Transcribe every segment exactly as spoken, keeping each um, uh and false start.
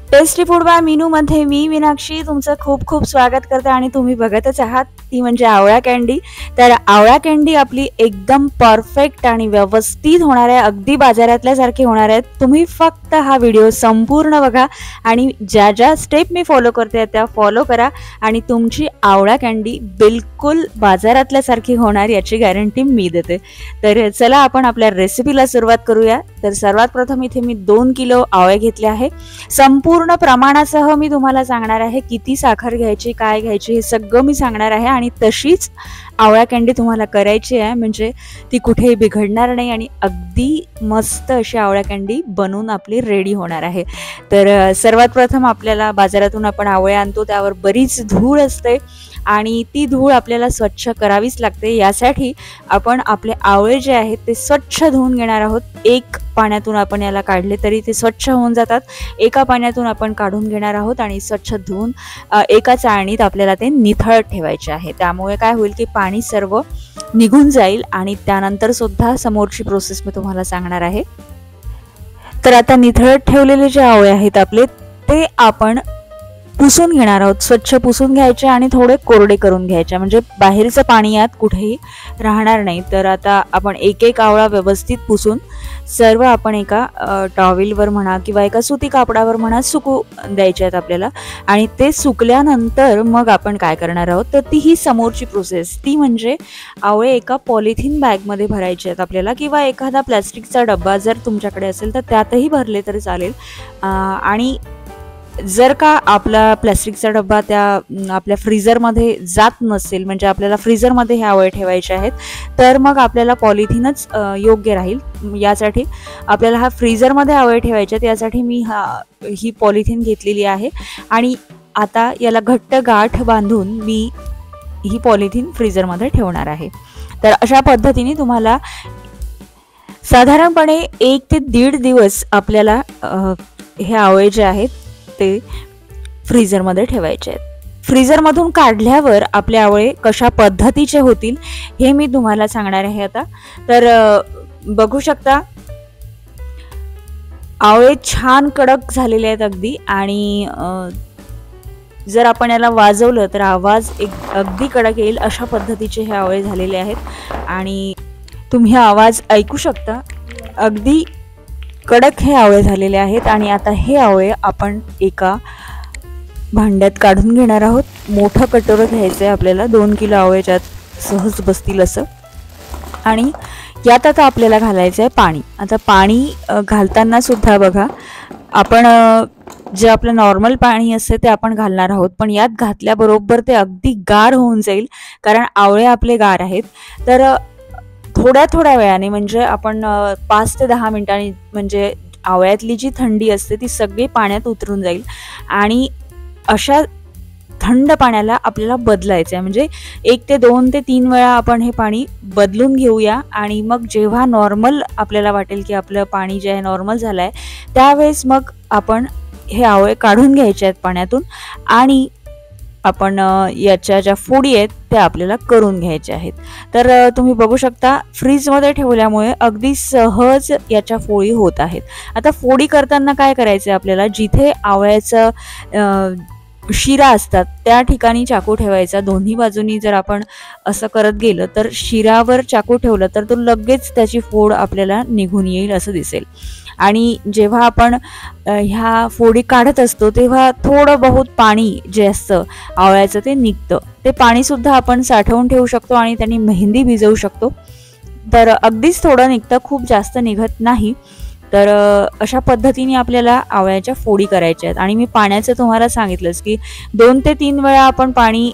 Tasty food by Meenu मध्ये मी मीनाक्षी तुमचं खूप खूप स्वागत करते आणि तुम्ही बघतच आहात ती म्हणजे आवळा कँडी। तर आवळा कँडी आपली एकदम परफेक्ट आणि व्यवस्थित होणार आहे, अगदी बाजारातल्या सारखी होणार आहे। तुम्ही फक्त हा व्हिडिओ संपूर्ण बघा आणि ज्या ज्या स्टेप मी फॉलो करते त्या फॉलो करा आणि तुमची आवळा कँडी बिलकुल बाजारातल्या सारखी होणार याची गॅरंटी मी देते। तर चला आपण आपल्या रेसिपीला सुरुवात करूया। तर सर्वात प्रथम इथे मी दोन किलो आवळे घेतले आहे। संपूर्ण प्रमाणासह मी तुम्हाला सांगणार आहे किती साखर घ्यायची, काय घ्यायची हे सगळं मी सांगणार आहे आणि तशीच आवळा कँडी तुम्हाला करायची आहे, म्हणजे ती कुठेही बिघडणार नाही आणि अगदी मस्त अशी आवळा कँडी बनवून आपली रेडी होणार आहे। तर सर्वात प्रथम आपल्याला बाजारातून आपण आवळे आणतो त्यावर बरीच धूळ असते आणि ती धूळ आपल्याला स्वच्छ करावीच लागते। यासाठी आपण आपले आवळे जे आहेत ते स्वच्छ धुवून घेणार आहोत। एक पाण्यातून आपण याला काढले तरी ते स्वच्छ होऊन जातात, एका पाण्यातून आपण काढून घेणार आहोत आणि स्वच्छ धुवून एका चाळणीत आपल्याला ते निथळत ठेवायचे आहे। त्यामुळे काय होईल की पाणी सर्व निघून जाईल आणि त्यानंतर सुद्धा समोरची प्रोसेस मी तुम्हाला सांगणार आहे। तर आता निथळत ठेवलेले जे आवळे आहेत आपले ते आपण पुसून घेणार आहोत, स्वच्छ पुसून घ्यायचे आणि थोडे कोरडे करून घ्यायचे, म्हणजे बाहेरचं पाणी यात कुठेही राहणार नाही। तर आता आपण एक एक आवळा व्यवस्थित पुसून सर्व आपण एका टॉवेलवर म्हणा किंवा एका सुती कापडावर म्हणा सुकू द्यायचे आहेत आपल्याला आणि ते सुकल्यानंतर मग आपण काय करणार आहोत तर ती ही समोरची प्रोसेस, ती म्हणजे आवळे एका पॉलिथिन बॅगमध्ये भरायचे आहेत आपल्याला किंवा एखादा प्लॅस्टिकचा डब्बा जर तुमच्याकडे असेल तर त्यातही भरले तरी चालेल। आणि जर का आपला प्लॅस्टिकचा डब्बा त्या आपल्या फ्रीजरमध्ये जात नसेल, म्हणजे आपल्याला फ्रीजरमध्ये हे आवळे ठेवायचे आहेत, तर मग आपल्याला पॉलिथिनच योग्य राहील। यासाठी आपल्याला हा फ्रीजरमध्ये आवळे ठेवायचे आहेत, यासाठी मी हा ही पॉलिथिन घेतलेली आहे आणि आता याला घट्ट गाठ बांधून मी ही पॉलिथिन फ्रीजरमध्ये ठेवणार आहे। तर अशा पद्धतीने तुम्हाला साधारणपणे एक ते दीड दिवस आपल्याला हे आवळे जे आहेत ते फ्रीजरमध्ये ठेवायचे आहेत। फ्रीजरमधून काढल्यावर आपले आवळे कशा पद्धतीचे होतील हे मी तुम्हाला सांगणार आहे आता। तर बघू शकता आवळे छान कडक झालेले आहेत अगदी आणि जर आपण याला वाजवलं तर आवाज एक अगदी कडक येईल अशा पद्धतीचे हे आवळे झालेले आहेत आणि तुम्ही आवाज ऐकू शकता, अगदी कडक हे आवळे झालेले आहेत। आणि आता हे आवळे आपण एका भांड्यात काढून घेणार आहोत। मोठं कटोरं घ्यायचं आहे आपल्याला, दोन किलो आवळे ज्यात सहज बसतील असं, आणि यात आता आपल्याला घालायचं आहे पाणी। आता पाणी घालताना सुद्धा बघा आपण जे आपलं नॉर्मल पाणी असते ते आपण घालणार आहोत, पण यात घातल्याबरोबर ते अगदी गार होऊन जाईल कारण आवळे आपले गार आहेत। तर थोड्या थोड्या वेळाने म्हणजे आपण पाच ते दहा मिनिटांनी म्हणजे आवळ्यातली जी थंडी असते ती सगळी पाण्यात उतरून जाईल आणि अशा थंड पाण्याला आपल्याला बदलायचं आहे, म्हणजे एक ते दोन ते तीन वेळा आपण हे पाणी बदलून घेऊया आणि मग जेव्हा नॉर्मल आपल्याला वाटेल की आपलं पाणी जे आहे नॉर्मल झालं आहे त्यावेळेस मग आपण हे आवळे काढून घ्यायचे आहेत पाण्यातून आणि आपण याच्या ज्या फोडी आहेत त्या आपल्याला करून घ्यायच्या आहेत। तर तुम्ही बघू शकता फ्रीजमध्ये ठेवल्यामुळे अगदी सहज याच्या फोडी होत आहेत। आता फोडी करताना काय करायचं आहे आपल्याला, जिथे आवळ्याचं शिरा असतात त्या ठिकाणी चाकू ठेवायचा। दोन्ही बाजूनी जर आपण असं करत गेलं तर शिरावर चाकू ठेवलं तर तो लगेच त्याची फोड आपल्याला निघून येईल असं दिसेल। आणि जेव्हा आपण ह्या फोडी काढत असतो तेव्हा थोडं बहुत पाणी जे असतं आवळ्याचं ते निघतं, ते पाणीसुद्धा आपण साठवून ठेवू शकतो आणि त्यांनी मेहंदी भिजवू शकतो। तर अगदीच थोडं निघतं, खूप जास्त निघत नाही। तर अशा पद्धतीने आपल्याला आवळ्याच्या फोडी करायच्या आहेत आणि मी पाण्याचं तुम्हाला सांगितलंच की दोन ते तीन वेळा आपण पाणी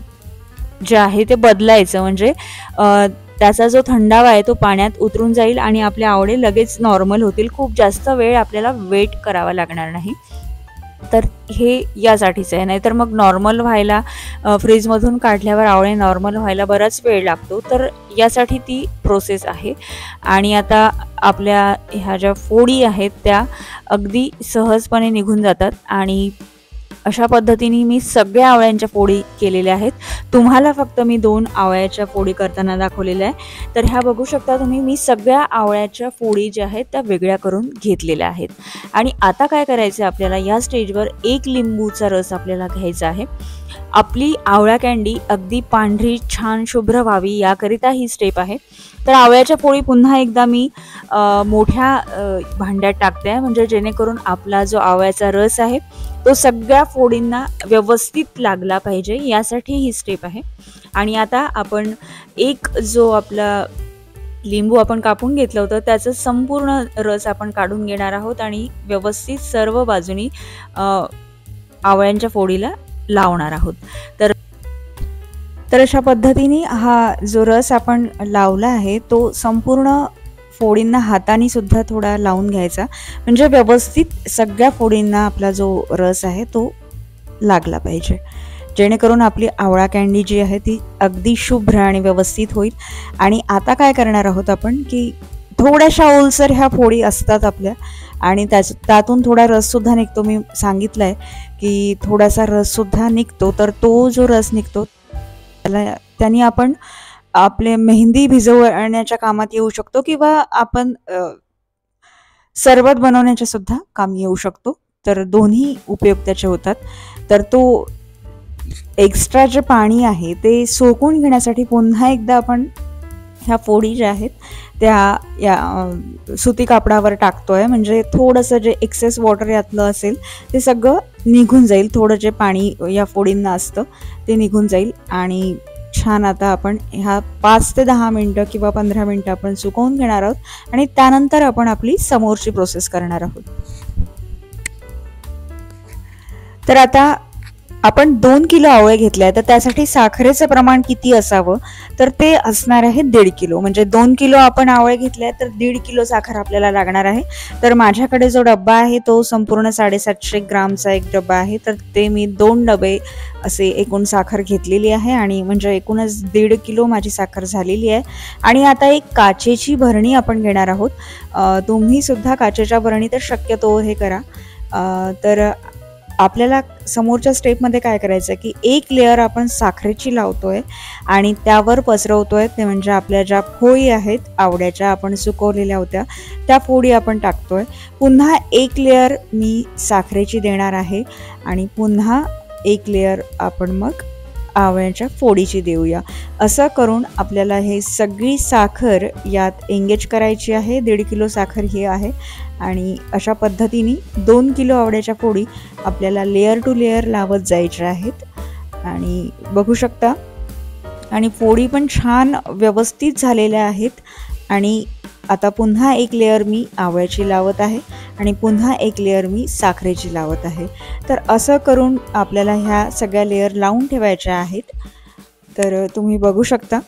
जे आहे ते बदलायचं, म्हणजे त्याचा जो थंडावा आहे तो पाण्यात उतरून जाईल आणि आपले आवळे लगेच नॉर्मल होतील, खूप जास्त वेळ आपल्याला वेट करावा लागणार नाही। तर हे यासाठीच आहे, नाहीतर मग नॉर्मल व्हायला फ्रीजमधून काढल्यावर आवळे नॉर्मल व्हायला बराच वेळ लागतो, तर यासाठी ती प्रोसेस आहे। आणि आता आपल्या ह्या ज्या फोडी आहेत त्या अगदी सहजपणे निघून जातात आणि अशा पद्धतीने मी सगळ्या आवळ्यांच्या फोडी केलेल्या आहेत. तुम्हाला फक्त मी दोन आवळ्याच्या फोडी करताना दाखवलेल्या आहे. तर ह्या बघू शकता तुम्ही, मी सगळ्या आवळ्याच्या फोडी ज्या आहेत त्या वेगळ्या करून घेतलेल्या आहेत. आणि आता काय करायचं आहे आपल्याला, या स्टेजवर एक लिंबूचा रस आपल्याला घ्यायचा आहे. आपली आवळा कँडी अगदी पांढरी छान शुभ्र व्हावी याकरिता ही स्टेप आहे. तर आवळ्याच्या फोडी पुन्हा एकदा मी मोठ्या भांड्यात टाकते आहे, म्हणजे जेणेकरून आपला जो आवळ्याचा रस आहे तो सगळ्या फोडींना व्यवस्थित लागला पाहिजे, यासाठी ही स्टेप आहे. आणि आता आपण एक जो आपला लिंबू आपण कापून घेतलं होतं त्याचं संपूर्ण रस आपण काढून घेणार आहोत आणि व्यवस्थित सर्व बाजूनी आवळ्यांच्या फोडीला लावणार आहोत. तर तर अशा पद्धतीने हा जो रस आपण लावला आहे तो संपूर्ण फोडींना हाताने सुद्धा थोडा लावून घ्यायचा, म्हणजे व्यवस्थित सगळ्या फोडींना आपला जो रस आहे तो लागला पाहिजे, जेणेकरून आपली आवळा कँडी जी आहे ती अगदी शुभ्र आणि व्यवस्थित होईल. आणि आता काय करणार आहोत आपण की थोड्याशा ओलसर ह्या फोडी असतात आपल्या आणि त्याच त्यातून थोडा रससुद्धा निघतो. मी सांगितलं आहे की थोडासा रससुद्धा निघतो. तर तो जो रस निघतो त्याला त्याने आपण आपले मेहंदी भिजवण्याच्या कामात येऊ शकतो किंवा आपण सरबत बनवण्याच्या सुद्धा काम येऊ शकतो. तर दोन्ही उपयोग त्याचे होतात. तर तो एक्स्ट्रा जे पाणी आहे ते सोकून घेण्यासाठी पुन्हा एकदा आपण ह्या फोडी ज्या आहेत त्या या सुती कापडावर टाकतोय, म्हणजे थोडंसं जे एक्सेस वॉटर यातलं असेल ते सगळं निघून जाईल. थोडं जे पाणी या फोडींना असतं ते निघून जाईल. आणि छान आता आपण ह्या पाच ते दहा मिनटं किंवा पंधरा मिनटं आपण सुकवून घेणार आहोत आणि त्यानंतर आपण आपली समोरची प्रोसेस करणार आहोत. तर आता आपण दोन किलो आवळे घेतले आहे, तर त्यासाठी साखरेचं प्रमाण किती असावं, तर ते असणार आहे दीड किलो. म्हणजे दोन किलो आपण आवळे घेतले आहे तर दीड किलो साखर आपल्याला लागणार आहे. तर माझ्याकडे जो डब्बा आहे तो संपूर्ण साडेसातशे ग्रामचा एक डब्बा आहे, तर ते मी दोन डबे असे एकूण साखर घेतलेली आहे आणि म्हणजे एकूणच दीड किलो माझी साखर झालेली आहे. आणि आता एक काचेची भरणी आपण घेणार आहोत. तुम्ही सुद्धा काचेच्या भरणीत शक्यतो हे करा. तर आपल्याला समोरच्या स्टेपमध्ये काय करायचं आहे की एक लेअर आपण साखरेची लावतोय आणि त्यावर पसरवतोय, ते म्हणजे आपल्या ज्या फोडी आहेत आवळ्याच्या आपण सुकवलेल्या होत्या त्या फोडी आपण टाकतोय. पुन्हा एक लेअर मी साखरेची देणार आहे आणि पुन्हा एक लेअर आपण मग आवळ्याच्या फोडीची देऊया. असं करून आपल्याला हे सगळी साखर यात एंगेज करायची आहे. दीड किलो साखर ही आहे आणि अशा पद्धतीने दोन किलो आवळ्याच्या फोडी आपल्याला लेअर टू लेअर लावत जायच्या आहेत. आणि बघू शकता आणि फोडी पण छान व्यवस्थित झालेल्या आहेत. आणि आता पुन्हा एक लेअर मी आवळ्याची लावत आहे आणि पुन्हा एक लेअर मी साखरेची लावत आहे. तर असं करून आपल्याला ह्या सगळ्या लेअर लावून ठेवायच्या आहेत. तर तुम्ही बघू शकता.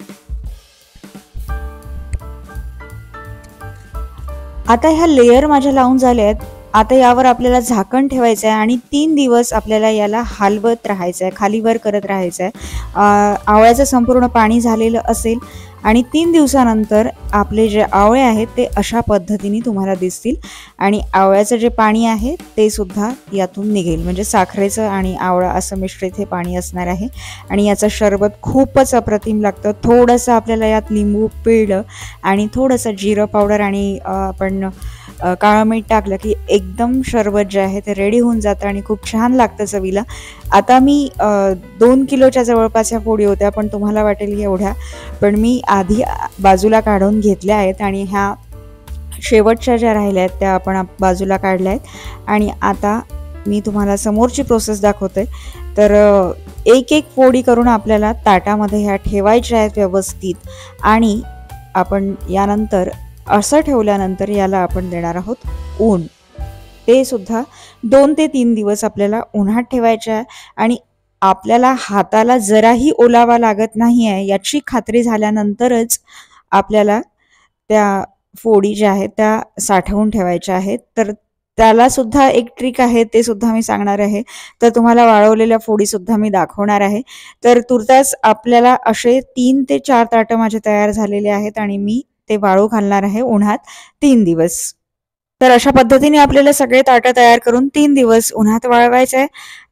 आता ह्या लेअर माझ्या लावून झाल्या आहेत. आता यावर आपल्याला झाकण ठेवायचं आहे आणि तीन दिवस आपल्याला याला हलवत राहायचं आहे, खालीवर करत राहायचं आहे. आवळ्याचं संपूर्ण पाणी झालेलं असेल आणि तीन दिवसानंतर आपले जे आवळे आहेत ते अशा पद्धतीने तुम्हाला दिसतील आणि आवळ्याचं जे पाणी आहे ते सुद्धा यातून निघेल, म्हणजे साखरेचं आणि आवळा असं मिश्रित हे पाणी असणार आहे. आणि याचं शरबत खूपच अप्रतिम लागतं. थोडंसं आपल्याला यात लिंबू पिळलं आणि थोडंसं जिरं पावडर आणि आपण काळं मीठ टाकलं की एकदम शरबत जे आहे ते रेडी होऊन जातं आणि खूप छान लागतं चवीला. आता मी दोन किलोच्या जवळपास ह्या फोडी होत्या, पण तुम्हाला वाटेल की एवढ्या, पण मी आधी बाजूला काढून घेतल्या आहेत आणि ह्या शेवटच्या ज्या राहिल्या आहेत त्या आपण बाजूला काढल्या आहेत. आणि आता मी तुम्हाला समोरची प्रोसेस दाखवते. तर एक एक फोडी करून आपल्याला ताटामध्ये ह्या ठेवायच्या आहेत व्यवस्थित. आणि आपण यानंतर असं ठेवल्यानंतर याला आपण देणार आहोत ऊन. ते सुद्धा दोन ते तीन दिवस आपल्याला उन्हात ठेवायचं आहे. आणि आपल्याला हाताला जराही ओलावा लागत नाही आहे याची खात्री झाल्यानंतरच आपल्याला त्या फोडी ज्या आहेत त्या साठवून ठेवायच्या आहेत. तर त्याला सुद्धा एक ट्रिक आहे, ते सुद्धा मी सांगणार आहे. तर तुम्हाला वाळवलेल्या फोडी सुद्धा मी दाखवणार आहे. तर तुर्तास आपल्याला असे तीन ते चार ताटं माझे तयार झालेले आहेत आणि मी ते वाळू घालणार आहे उन्हात तीन दिवस. तर अशा पद्धतीने आपल्याला सगळे ताटं तयार करून तीन दिवस उन्हात वाळवायचे आहे.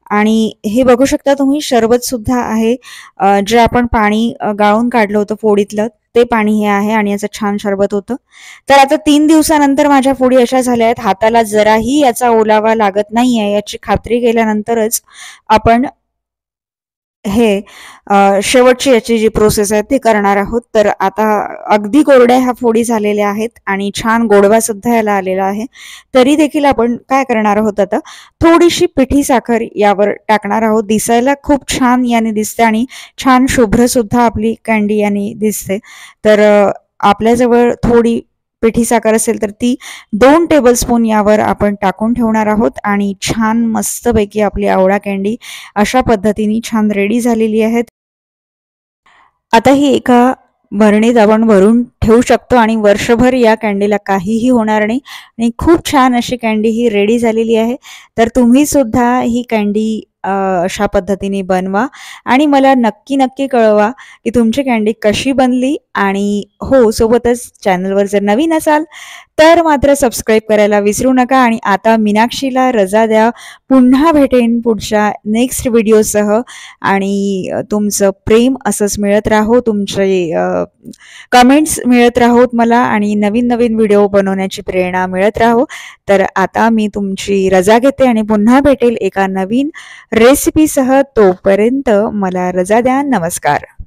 आणि हे बघू शकता तुम्ही शरबत सुद्धा आहे, जे आपण पाणी गाळून काढलं होतं फोडीतलं ते पाणी हे आहे आणि याचं छान शरबत होतं. तर आता तीन दिवसानंतर माझ्या फोडी अशा झाल्या आहेत, हाताला जराही याचा ओलावा लागत नाहीये याची खात्री केल्यानंतरच आपण हे शेवटची याची जी प्रोसेस आहे ती करणार आहोत. तर आता अगदी कोरड्या ह्या फोडी झालेल्या आहेत आणि छान गोडवा सुद्धा याला आलेला आहे. तरी देखील आपण काय करणार आहोत, आता थोडीशी पिठी साखर यावर टाकणार आहोत. दिसायला खूप छान याने दिसते आणि छान शुभ्र सुद्धा आपली कँडी याने दिसते. तर आपल्याजवळ थोडी पिठी साखर असेल तर ती दोन टेबलस्पून यावर आपण टाकून ठेवणार आहोत आणि छान मस्तपैकी आपली आवळा कँडी अशा पद्धतीने छान रेडी झालेली आहे. आता ही एका भरणीत आपण भरून ठेवू शकतो आणि वर्षभर या कँडीला काहीही होणार नाही आणि खूप छान अशी कँडी ही रेडी झालेली आहे. तर तुम्ही सुद्धा ही कँडी अशा पद्धतीने बनवा आणि मला नक्की नक्की कळवा की तुमची कँडी कशी बनली. आणि हो, सोबतच चॅनलवर जर नवीन असाल तर मात्र सबस्क्राईब करायला विसरू नका. आणि आता मीनाक्षीला रजा द्या. पुन्हा भेटेन पुढच्या नेक्स्ट व्हिडिओसह आणि तुमचं प्रेम असंच मिळत राहो, तुमचे कमेंट्स मिळत राहोत मला आणि नवीन नवीन व्हिडिओ बनवण्याची प्रेरणा मिळत राहो. तर आता मी तुमची रजा घेते आणि पुन्हा भेटेल एका नवीन रेसिपीसह. तोपर्यंत मला रजा द्या. नमस्कार.